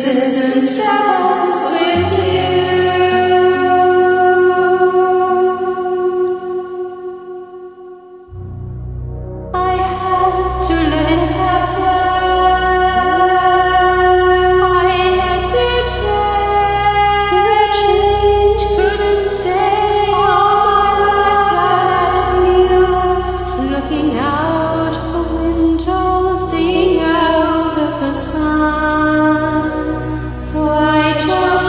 distance travels with you. I had to let it happen. I had to change. Couldn't stay all my life at you, looking out a window, seeing out of the sun. So I just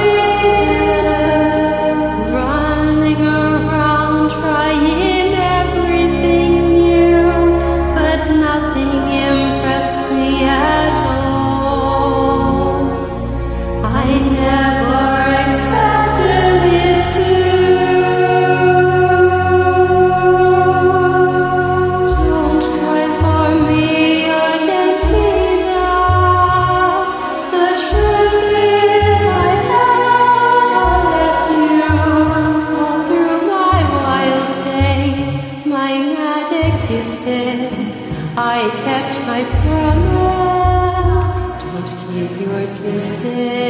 created, running around, trying everything new, but nothing impressed me at all. I never expected it to. Don't cry for me, Argentina. The truth is I have left you all through my wild days, my mad existence. I kept my promise. Don't keep your distance.